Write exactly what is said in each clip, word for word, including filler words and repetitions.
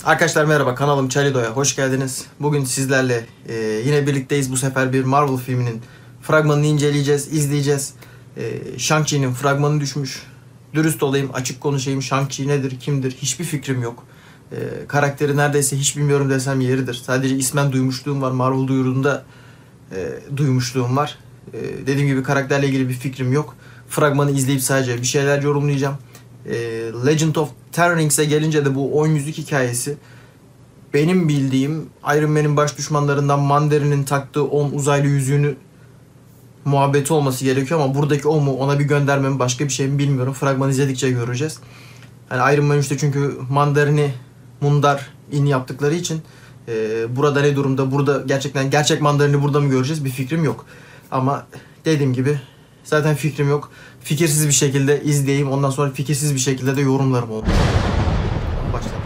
Arkadaşlar merhaba, kanalım Chalido'ya hoş geldiniz. Bugün sizlerle e, yine birlikteyiz. Bu sefer bir Marvel filminin fragmanını inceleyeceğiz, izleyeceğiz. E, Shang-Chi'nin fragmanı düşmüş. Dürüst olayım, açık konuşayım. Shang-Chi nedir, kimdir hiçbir fikrim yok. E, karakteri neredeyse hiç bilmiyorum desem yeridir. Sadece ismen duymuşluğum var. Marvel duyurduğunda e, duymuşluğum var. E, dediğim gibi karakterle ilgili bir fikrim yok. Fragmanı izleyip sadece bir şeyler yorumlayacağım. E, Legend of Ten Rings'e gelince de bu on yüzlük hikayesi benim bildiğim Iron Man'in baş düşmanlarından Mandarin'in taktığı on uzaylı yüzüğünü muhabbeti olması gerekiyor ama buradaki o mu, ona bir gönderme mi, başka bir şey mi bilmiyorum. Fragmanı izledikçe göreceğiz. Yani Iron Man üçte çünkü Mandarin'i Mundar in yaptıkları için e, burada ne durumda, burada gerçekten gerçek Mandarin'i burada mı göreceğiz bir fikrim yok. Ama dediğim gibi zaten fikrim yok. Fikirsiz bir şekilde izleyeyim. Ondan sonra fikirsiz bir şekilde de yorumlarım oldu. Başlayalım.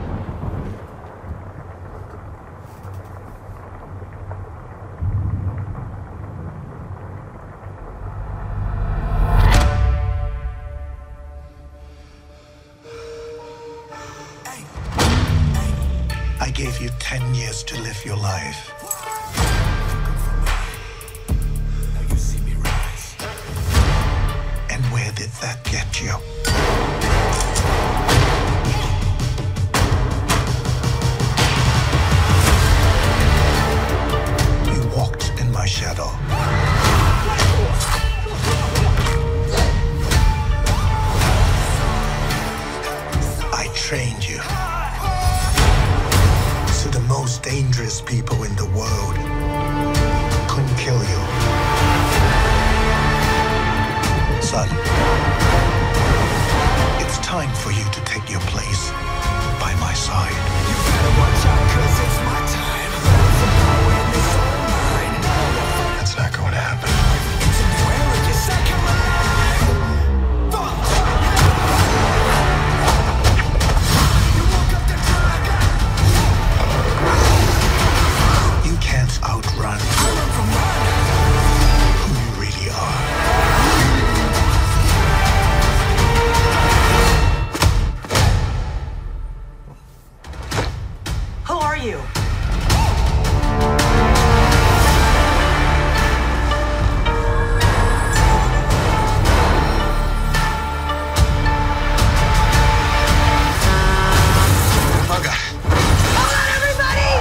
I gave you ten years to live your life. Where did that get you? You walked in my shadow. I trained you. So the most dangerous people in the world couldn't kill you. Son, it's time for you to take your place by my side. You better watch out, 'cause it's my time. That's not going to happen. It's a new era, you said, come alive. You woke up the dragon. You can't outrun I run from running. Who you really are. You. Bugger. Hold on, everybody!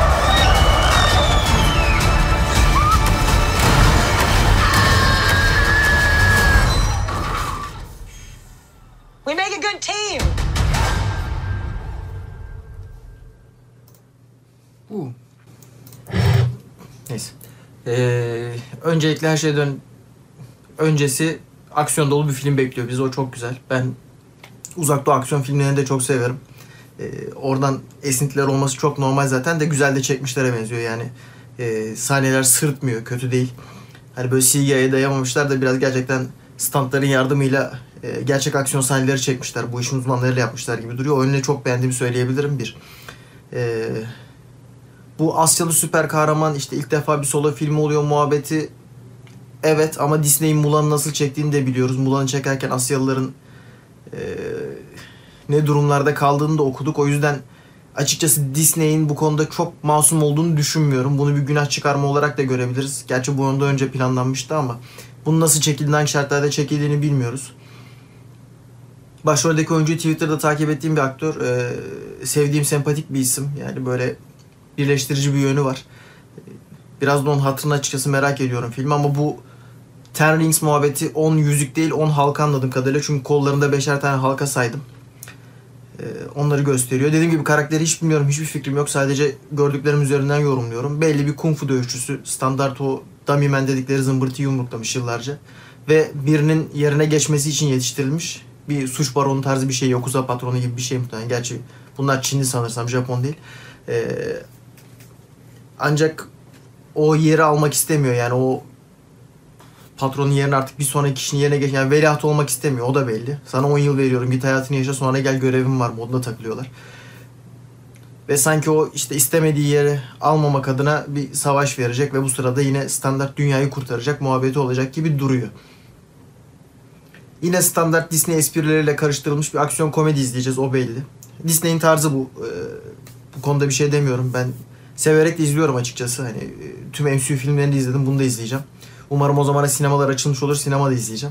We make a good team. Uh. Neyse. Ee, öncelikle her şeyden öncesi aksiyon dolu bir film bekliyor bizi. O çok güzel. Ben Uzak Doğu aksiyon filmlerini de çok severim. Ee, oradan esintiler olması çok normal zaten de güzel de çekmişlere benziyor yani. Ee, sahneler sırıtmıyor, kötü değil. Hani böyle C G I'ye dayamamışlar da biraz gerçekten standların yardımıyla e, gerçek aksiyon sahneleri çekmişler. Bu işin uzmanlarıyla yapmışlar gibi duruyor. O yönüne çok beğendiğimi söyleyebilirim bir. Eee Bu Asyalı süper kahraman işte ilk defa bir solo filmi oluyor muhabbeti. Evet ama Disney'in Mulan'ı nasıl çektiğini de biliyoruz. Mulan'ı çekerken Asyalıların e, ne durumlarda kaldığını da okuduk. O yüzden açıkçası Disney'in bu konuda çok masum olduğunu düşünmüyorum. Bunu bir günah çıkarma olarak da görebiliriz. Gerçi bu ondan önce planlanmıştı ama bunun nasıl çekildiğini, hangi şartlarda çekildiğini bilmiyoruz. Başroldeki oyuncuyu Twitter'da takip ettiğim bir aktör. E, sevdiğim, sempatik bir isim. Yani böyle birleştirici bir yönü var. Biraz da onun hatırını açıkçası merak ediyorum film ama bu Ten Rings muhabbeti on yüzük değil on halka anladığım kadarıyla. Çünkü kollarında beşer tane halka saydım. Ee, onları gösteriyor. Dediğim gibi karakteri hiç bilmiyorum. Hiçbir fikrim yok. Sadece gördüklerim üzerinden yorumluyorum. Belli bir kung fu dövüşçüsü. Standart o dummy man dedikleri zımbırtıyı yumruklamış yıllarca. Ve birinin yerine geçmesi için yetiştirilmiş. Bir suç baronu tarzı bir şey. Yakuza patronu gibi bir şey muhtemelen. Gerçi bunlar Çinli sanırsam. Japon değil. Ee, Ancak o yeri almak istemiyor yani o patronun yerine artık bir sonraki kişinin yerine geç yani veliaht olmak istemiyor, o da belli. Sana on yıl veriyorum, git hayatını yaşa, sonra gel görevim var modunda takılıyorlar. Ve sanki o işte istemediği yeri almamak adına bir savaş verecek ve bu sırada yine standart dünyayı kurtaracak muhabbeti olacak gibi duruyor. Yine standart Disney esprileriyle karıştırılmış bir aksiyon komedi izleyeceğiz, o belli. Disney'in tarzı bu. Ee, bu konuda bir şey demiyorum. Ben severek de izliyorum açıkçası. Hani e, tüm M C U filmlerini de izledim. Bunu da izleyeceğim. Umarım o zamana sinemalar açılmış olur. Sinemada izleyeceğim.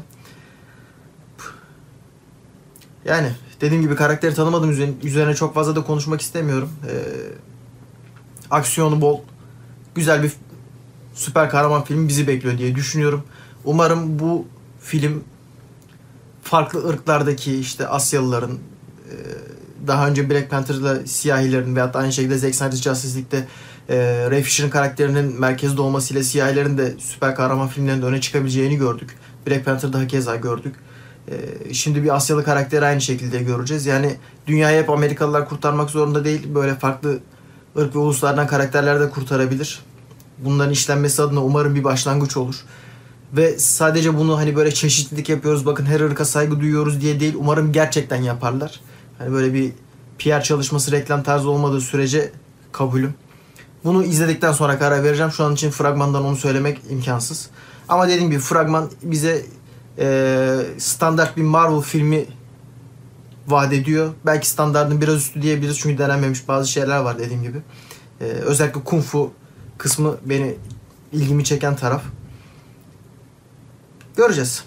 Yani dediğim gibi karakteri tanımadığım üzerine, üzerine çok fazla da konuşmak istemiyorum. Ee, aksiyonu bol, güzel bir süper kahraman filmi bizi bekliyor diye düşünüyorum. Umarım bu film farklı ırklardaki işte Asyalıların, e, daha önce Black Panther'da siyahilerin veyahut da aynı şekilde Zack Snyder Justice League'de e, Ray Fisher'ın karakterinin merkezde olmasıyla siyahilerin de süper kahraman filmlerinde öne çıkabileceğini gördük. Black Panther'da hakeza gördük. E, şimdi bir Asyalı karakteri aynı şekilde göreceğiz. Yani dünyayı hep Amerikalılar kurtarmak zorunda değil. Böyle farklı ırk ve uluslardan karakterler de kurtarabilir. Bunların işlenmesi adına umarım bir başlangıç olur. Ve sadece bunu hani böyle çeşitlilik yapıyoruz, bakın her ırka saygı duyuyoruz diye değil. Umarım gerçekten yaparlar. Hani böyle bir P R çalışması, reklam tarzı olmadığı sürece kabulüm. Bunu izledikten sonra karar vereceğim. Şu an için fragmandan onu söylemek imkansız. Ama dediğim gibi fragman bize e, standart bir Marvel filmi vaat ediyor. Belki standartın biraz üstü diyebiliriz çünkü denenmemiş bazı şeyler var dediğim gibi. E, özellikle Kung Fu kısmı beni ilgimi çeken taraf. Göreceğiz.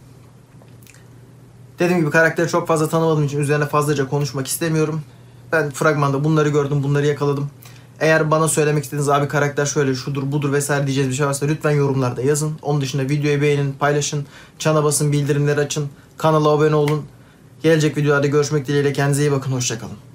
Dediğim gibi karakteri çok fazla tanımadığım için üzerine fazlaca konuşmak istemiyorum. Ben fragmanda bunları gördüm, bunları yakaladım. Eğer bana söylemek istediğiniz abi karakter şöyle şudur budur vesaire diyeceğiz bir şey varsa lütfen yorumlarda yazın. Onun dışında videoyu beğenin, paylaşın, çana basın, bildirimleri açın, kanala abone olun. Gelecek videolarda görüşmek dileğiyle, kendinize iyi bakın, hoşça kalın.